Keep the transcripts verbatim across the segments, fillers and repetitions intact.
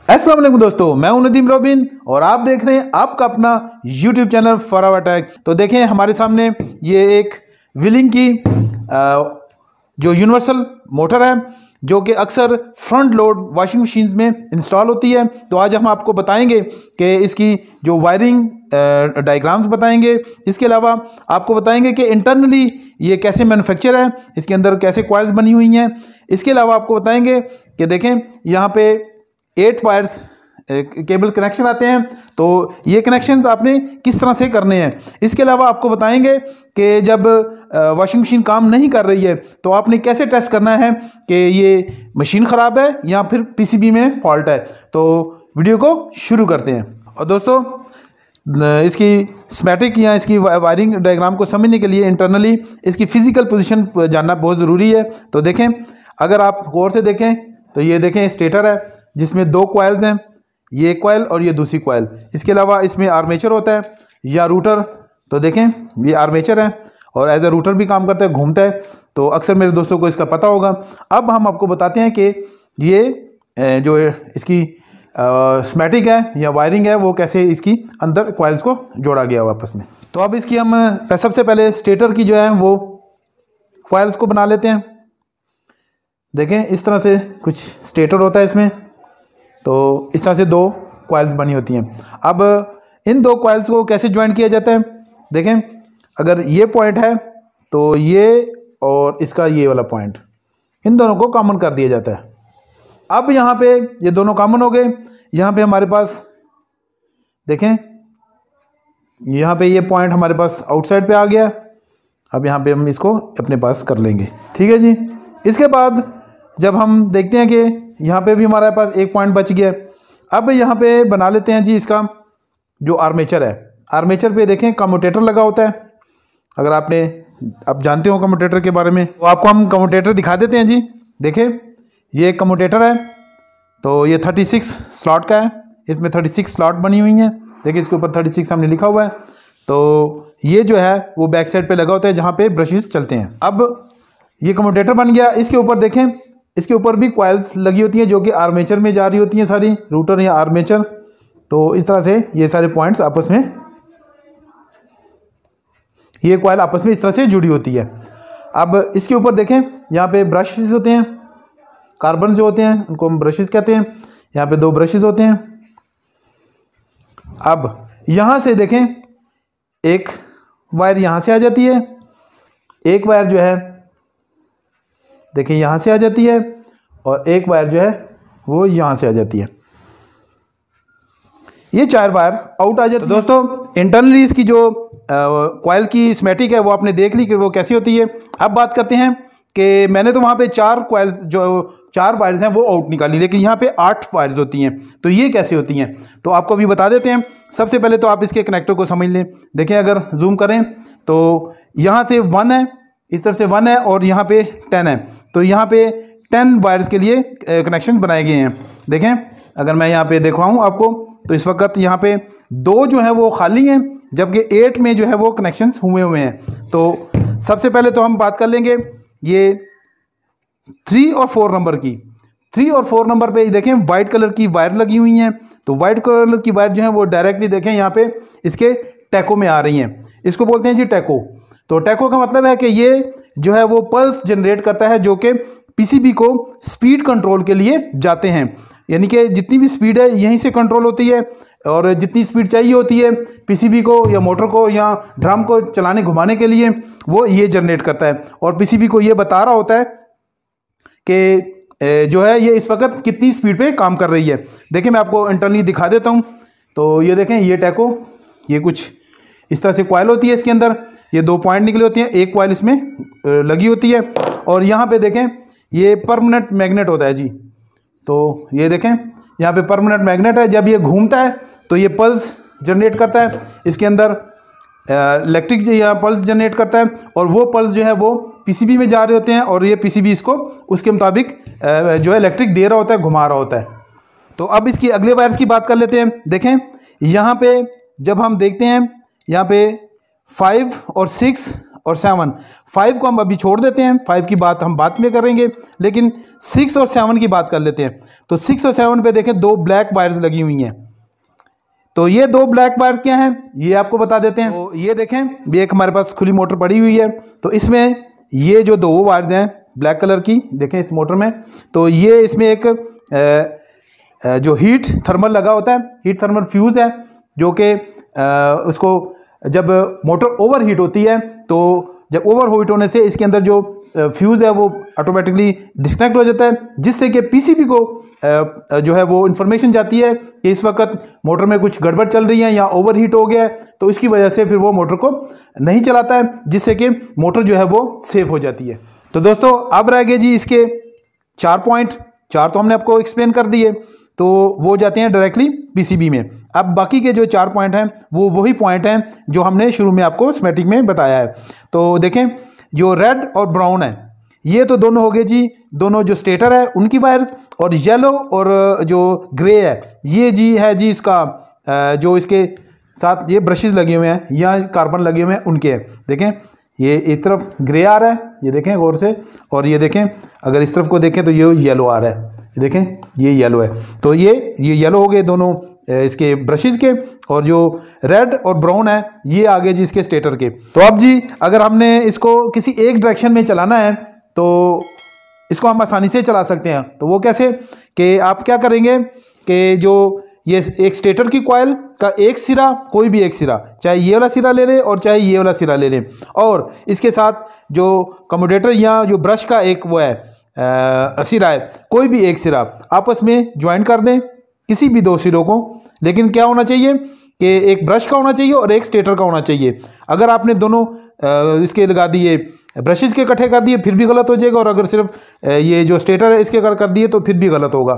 अस्सलाम वालेकुम दोस्तों, मैं हूं नदीम रोबिन और आप देख रहे हैं आपका अपना यूट्यूब चैनल फॉरएवर टेक। तो देखें हमारे सामने ये एक व्हीलिंग की जो यूनिवर्सल मोटर है जो कि अक्सर फ्रंट लोड वॉशिंग मशीन में इंस्टॉल होती है। तो आज हम आपको बताएंगे कि इसकी जो वायरिंग डायग्राम्स बताएंगे, इसके अलावा आपको बताएंगे कि इंटरनली ये कैसे मैन्युफैक्चर है, इसके अंदर कैसे कॉइल्स बनी हुई हैं। इसके अलावा आपको बताएंगे कि देखें यहाँ पे एट वायर्स केबल कनेक्शन आते हैं, तो ये कनेक्शंस आपने किस तरह से करने हैं। इसके अलावा आपको बताएंगे कि जब वॉशिंग मशीन काम नहीं कर रही है तो आपने कैसे टेस्ट करना है कि ये मशीन ख़राब है या फिर पीसीबी में फॉल्ट है। तो वीडियो को शुरू करते हैं। और दोस्तों इसकी स्कीमेटिक या इसकी वायरिंग डायग्राम को समझने के लिए इंटरनली इसकी फ़िज़िकल पोजीशन जानना बहुत ज़रूरी है। तो देखें, अगर आप गौर से देखें तो ये देखें स्टेटर है जिसमें दो कॉइल्स हैं, ये कॉइल और ये दूसरी कॉइल। इसके अलावा इसमें आर्मेचर होता है या रूटर। तो देखें ये आर्मेचर है और एज ए रूटर भी काम करता है, घूमता है। तो अक्सर मेरे दोस्तों को इसका पता होगा। अब हम आपको बताते हैं कि ये जो इसकी स्कीमेटिक है या वायरिंग है वो कैसे इसकी अंदर कॉइल्स को जोड़ा गया हो आपस में। तो अब इसकी हम सबसे पहले स्टेटर की जो है वो कॉइल्स को बना लेते हैं। देखें इस तरह से कुछ स्टेटर होता है इसमें, तो इस तरह से दो कॉइल्स बनी होती हैं। अब इन दो कॉइल्स को कैसे ज्वाइन किया जाता है, देखें अगर ये पॉइंट है तो ये और इसका ये वाला पॉइंट, इन दोनों को कॉमन कर दिया जाता है। अब यहाँ पे ये दोनों कॉमन हो गए। यहाँ पे हमारे पास देखें, यहाँ पे ये पॉइंट हमारे पास आउटसाइड पे आ गया। अब यहाँ पे हम इसको अपने पास कर लेंगे, ठीक है जी। इसके बाद जब हम देखते हैं कि यहाँ पे भी हमारे पास एक पॉइंट बच गया, अब यहाँ पे बना लेते हैं जी इसका जो आर्मेचर है। आर्मेचर पे देखें कम्यूटेटर लगा होता है। अगर आपने आप जानते हो कम्यूटेटर के बारे में तो आपको हम कम्यूटेटर दिखा देते हैं जी। देखें ये एक कम्यूटेटर है, तो ये थर्टी सिक्स स्लॉट का है। इसमें थर्टी सिक्स स्लॉट बनी हुई हैं। देखिए इसके ऊपर थर्टी सिक्स हमने लिखा हुआ है। तो ये जो है वो बैक साइड पे लगा होता है जहाँ पे ब्रशेस चलते हैं। अब ये कम्यूटेटर बन गया। इसके ऊपर देखें, इसके ऊपर भी कॉइल्स लगी होती हैं जो कि आर्मेचर में जा रही होती हैं सारी, रूटर या आर्मेचर। तो इस तरह से ये सारे पॉइंट्स आपस में, ये कॉइल आपस में इस तरह से जुड़ी होती है। अब इसके ऊपर देखें यहाँ पे ब्रशेस होते हैं, कार्बन जो होते हैं उनको हम ब्रशेस कहते हैं। यहाँ पे दो ब्रशेस होते हैं। अब यहाँ से देखें एक वायर यहाँ से आ जाती है, एक वायर जो है देखिए यहाँ से आ जाती है और एक वायर जो है वो यहाँ से आ जाती है। ये चार वायर आउट आ जाती है। दोस्तों इंटरनली इसकी जो कॉइल की स्कीमेटिक है वो आपने देख ली कि वो कैसी होती है। अब बात करते हैं कि मैंने तो वहाँ पे चार कॉइल्स जो चार वायर्स हैं वो आउट निकाली, लेकिन यहाँ पे आठ वायर्स होती हैं। तो ये कैसे होती हैं तो आपको अभी बता देते हैं। सबसे पहले तो आप इसके कनेक्टर को समझ लें। देखें अगर जूम करें तो यहाँ से वन है, इस तरफ से वन है और यहाँ पे टेन है। तो यहाँ पे टेन वायर्स के लिए कनेक्शन बनाए गए हैं। देखें अगर मैं यहाँ पे दिखाऊँ आपको तो इस वक्त यहाँ पे दो जो है वो खाली हैं, जबकि एट में जो है वो कनेक्शंस हुए हुए हैं। तो सबसे पहले तो हम बात कर लेंगे ये थ्री और फोर नंबर की। थ्री और फोर नंबर पे देखें वाइट कलर की वायर लगी हुई हैं। तो वाइट कलर की वायर जो है वो डायरेक्टली देखें यहाँ पे इसके टैको में आ रही हैं। इसको बोलते हैं जी टैको। तो टैको का मतलब है कि ये जो है वो पल्स जनरेट करता है जो कि पीसीबी को स्पीड कंट्रोल के लिए जाते हैं। यानी कि जितनी भी स्पीड है यहीं से कंट्रोल होती है और जितनी स्पीड चाहिए होती है पीसीबी को या मोटर को या ड्रम को चलाने घुमाने के लिए वो ये जनरेट करता है। और पीसीबी को ये बता रहा होता है कि जो है ये इस वक्त कितनी स्पीड पे काम कर रही है। देखिए मैं आपको इंटरनली दिखा देता हूँ। तो ये देखें ये टैको, ये कुछ इस तरह से कॉइल होती है। इसके अंदर ये दो पॉइंट निकले होते हैं, एक कॉइल इसमें लगी होती है। और यहाँ पे देखें ये परमानेंट मैग्नेट होता है जी। तो ये देखें यहाँ पे परमानेंट मैग्नेट है। जब ये घूमता है तो ये पल्स जनरेट करता है, इसके अंदर इलेक्ट्रिक जो यहाँ पल्स जनरेट करता है और वो पल्स जो है वो पीसीबी में जा रहे होते हैं और ये पीसीबी इसको उसके मुताबिक जो है इलेक्ट्रिक दे रहा होता है, घुमा रहा होता है। तो अब इसकी अगले वायर्स की बात कर लेते हैं। देखें यहाँ पे जब हम देखते हैं यहाँ पे फाइव और सिक्स और सेवन, फाइव को हम अभी छोड़ देते हैं, फाइव की बात हम बाद में करेंगे, लेकिन सिक्स और सेवन की बात कर लेते हैं। तो सिक्स और सेवन पे देखें दो ब्लैक वायर्स लगी हुई हैं। तो ये दो ब्लैक वायर्स क्या हैं ये आपको बता देते हैं। तो ये देखें, ये एक हमारे पास खुली मोटर पड़ी हुई है, तो इसमें ये जो दो वायर्स हैं ब्लैक कलर की, देखें इस मोटर में, तो ये इसमें एक आ, जो हीट थर्मल लगा होता है, हीट थर्मल फ्यूज़ है, जो कि उसको जब मोटर ओवर हीट होती है, तो जब ओवर हीट होने से इसके अंदर जो फ्यूज़ है वो ऑटोमेटिकली डिस्कनेक्ट हो जाता है, जिससे कि पीसीबी को जो है वो इन्फॉर्मेशन जाती है कि इस वक्त मोटर में कुछ गड़बड़ चल रही है या ओवर हीट हो गया है, तो इसकी वजह से फिर वो मोटर को नहीं चलाता है, जिससे कि मोटर जो है वो सेफ हो जाती है। तो दोस्तों अब रह गए जी इसके चार पॉइंट, चार तो हमने आपको एक्सप्लेन कर दिए, तो वो जाते हैं डायरेक्टली पीसीबी में। अब बाकी के जो चार पॉइंट हैं वो वही पॉइंट हैं जो हमने शुरू में आपको स्कीमेटिक में बताया है। तो देखें जो रेड और ब्राउन है ये तो दोनों हो गए जी, दोनों जो स्टेटर है उनकी वायर्स, और येलो और जो ग्रे है ये जी है जी इसका जो इसके साथ ये ब्रशेस लगे हुए हैं या कार्बन लगे हुए हैं उनके हैं। देखें ये एक तरफ ग्रे आ रहा है, ये देखें गौर से, और ये देखें अगर इस तरफ को देखें तो ये येलो आ रहा है, ये देखें ये येलो है। तो ये ये येलो हो गए दोनों इसके ब्रशेस के, और जो रेड और ब्राउन है ये आगे जी इसके स्टेटर के। तो अब जी अगर हमने इसको किसी एक डायरेक्शन में चलाना है तो इसको हम आसानी से चला सकते हैं। तो वो कैसे कि आप क्या करेंगे कि जो ये एक स्टेटर की कॉइल का एक सिरा, कोई भी एक सिरा, चाहे ये वाला सिरा ले लें और चाहे ये वाला सिरा ले लें, और इसके साथ जो कम्यूटेटर या जो ब्रश का एक वो है आ, सिरा है, कोई भी एक सिरा आपस में ज्वाइन कर दें, किसी भी दो सिरों को। लेकिन क्या होना चाहिए कि एक ब्रश का होना चाहिए और एक स्टेटर का होना चाहिए। अगर आपने दोनों आ, इसके लगा दिए, ब्रशेस के इकट्ठे कर दिए फिर भी गलत हो जाएगा, और अगर सिर्फ ये जो स्टेटर है इसके कर दिए तो फिर भी गलत होगा।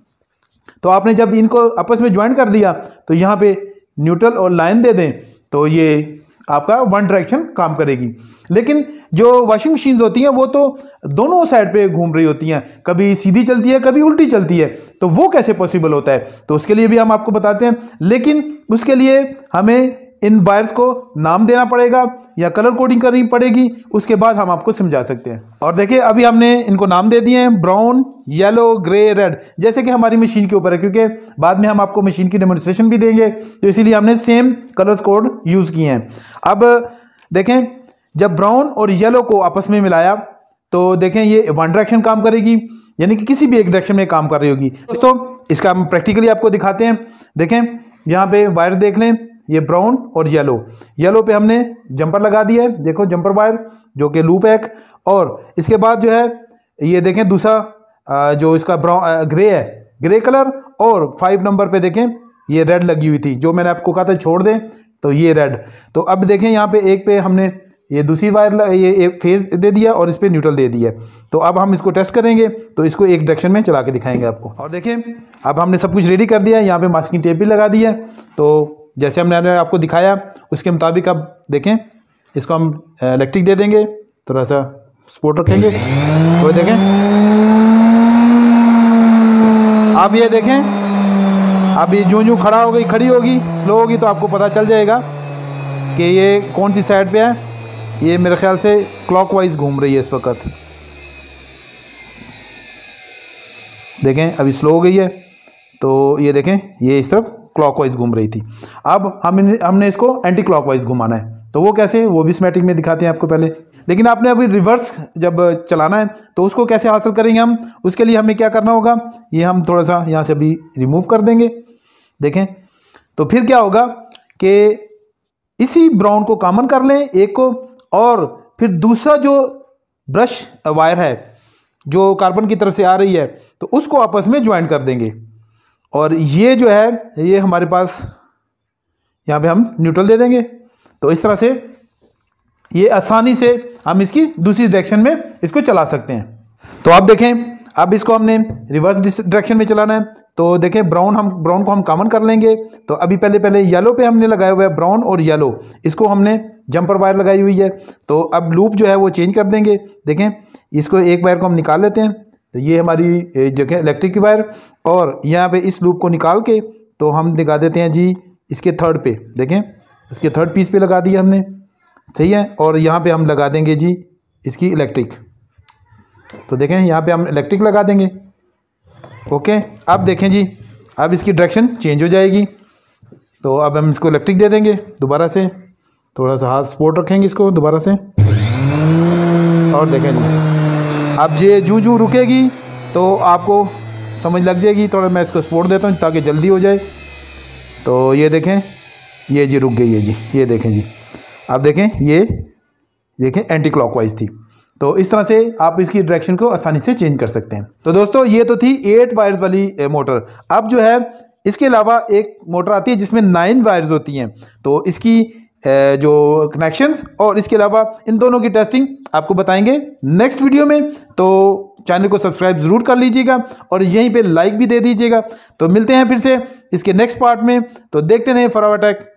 तो आपने जब इनको आपस में ज्वाइन कर दिया तो यहाँ पे न्यूट्रल और लाइन दे दें तो ये आपका वन डायरेक्शन काम करेगी। लेकिन जो वॉशिंग मशीन्स होती हैं वो तो दोनों साइड पे घूम रही होती हैं, कभी सीधी चलती है कभी उल्टी चलती है, तो वो कैसे पॉसिबल होता है? तो उसके लिए भी हम आपको बताते हैं, लेकिन उसके लिए हमें इन वायर्स को नाम देना पड़ेगा या कलर कोडिंग करनी पड़ेगी, उसके बाद हम आपको समझा सकते हैं। और देखिए अभी हमने इनको नाम दे दिए हैं ब्राउन, येलो, ग्रे, रेड, जैसे कि हमारी मशीन के ऊपर है, क्योंकि बाद में हम आपको मशीन की डेमोन्स्ट्रेशन भी देंगे, तो इसीलिए हमने सेम कलर्स कोड यूज़ किए हैं। अब देखें जब ब्राउन और येलो को आपस में मिलाया तो देखें ये वन डायरेक्शन काम करेगी, यानी कि किसी भी एक डायरेक्शन में काम कर रही होगी। दोस्तों इसका हम प्रैक्टिकली आपको दिखाते हैं। देखें यहाँ पे वायर देख लें, ये ब्राउन और येलो, येलो पे हमने जंपर लगा दिया है, देखो जंपर वायर जो कि लूप है एक, और इसके बाद जो है ये देखें दूसरा जो इसका ब्राउन ग्रे है, ग्रे कलर, और फाइव नंबर पे देखें ये रेड लगी हुई थी, जो मैंने आपको कहा था छोड़ दें, तो ये रेड। तो अब देखें यहाँ पे एक पे हमने ये दूसरी वायर ये एक फेज दे दिया और इस पे न्यूट्रल दे दिया। तो अब हम इसको टेस्ट करेंगे, तो इसको एक डायरेक्शन में चला के दिखाएंगे आपको। और देखें अब हमने सब कुछ रेडी कर दिया है, यहाँ पे मास्किंग टेप भी लगा दी है। तो जैसे हमने आपको दिखाया उसके मुताबिक अब देखें इसको हम इलेक्ट्रिक दे देंगे, थोड़ा सा सपोर्ट रखेंगे, तो देखें अब ये देखें अब ये जो जो खड़ा हो गई खड़ी होगी स्लो होगी तो आपको पता चल जाएगा कि ये कौन सी साइड पे है। ये मेरे ख्याल से क्लॉकवाइज घूम रही है इस वक्त, देखें अभी स्लो हो गई है, तो ये देखें ये इस तरफ क्लॉकवाइज घूम रही थी। अब हम हमने इसको एंटी क्लॉकवाइज घुमाना है, तो वो कैसे, वो भी स्कीमेटिक में दिखाते हैं आपको पहले। लेकिन आपने अभी रिवर्स जब चलाना है तो उसको कैसे हासिल करेंगे हम, उसके लिए हमें क्या करना होगा, ये हम थोड़ा सा यहाँ से अभी रिमूव कर देंगे। देखें तो फिर क्या होगा कि इसी ब्राउन को कॉमन कर लें एक को, और फिर दूसरा जो ब्रश वायर है जो कार्बन की तरफ से आ रही है तो उसको आपस में ज्वाइन कर देंगे, और ये जो है ये हमारे पास यहाँ पे हम न्यूट्रल दे देंगे। तो इस तरह से ये आसानी से हम इसकी दूसरी डायरेक्शन में इसको चला सकते हैं। तो आप देखें अब इसको हमने रिवर्स डायरेक्शन में चलाना है, तो देखें ब्राउन हम ब्राउन को हम कॉमन कर लेंगे। तो अभी पहले पहले येलो पे हमने लगाया हुआ है ब्राउन और येलो, इसको हमने जंपर वायर लगाई हुई है, तो अब लूप जो है वो चेंज कर देंगे। देखें इसको एक वायर को हम निकाल लेते हैं, तो ये हमारी जगह इलेक्ट्रिक की वायर, और यहाँ पे इस लूप को निकाल के तो हम लगा देते हैं जी इसके थर्ड पे, देखें इसके थर्ड पीस पे लगा दिया हमने। सही है। और यहाँ पे हम लगा देंगे जी इसकी इलेक्ट्रिक। तो देखें यहाँ पे हम इलेक्ट्रिक लगा देंगे। ओके, अब देखें जी, अब इसकी डायरेक्शन चेंज हो जाएगी। तो अब हम इसको इलेक्ट्रिक दे देंगे दोबारा से, थोड़ा सा हाथ सपोर्ट रखेंगे इसको दोबारा से, और देखें जी अब ये जूं जूं रुकेगी तो आपको समझ लग जाएगी। थोड़ा मैं इसको सपोर्ट देता हूँ ताकि जल्दी हो जाए। तो ये देखें, ये जी रुक गई है जी, ये देखें जी। अब देखें, ये देखें एंटी क्लॉकवाइज थी। तो इस तरह से आप इसकी डायरेक्शन को आसानी से चेंज कर सकते हैं। तो दोस्तों ये तो थी एट वायर्स वाली मोटर। अब जो है इसके अलावा एक मोटर आती है जिसमें नाइन वायर्स होती हैं। तो इसकी जो कनेक्शंस और इसके अलावा इन दोनों की टेस्टिंग आपको बताएंगे नेक्स्ट वीडियो में। तो चैनल को सब्सक्राइब ज़रूर कर लीजिएगा और यहीं पे लाइक भी दे दीजिएगा। तो मिलते हैं फिर से इसके नेक्स्ट पार्ट में। तो देखते रहें फॉरवर्ड टेक।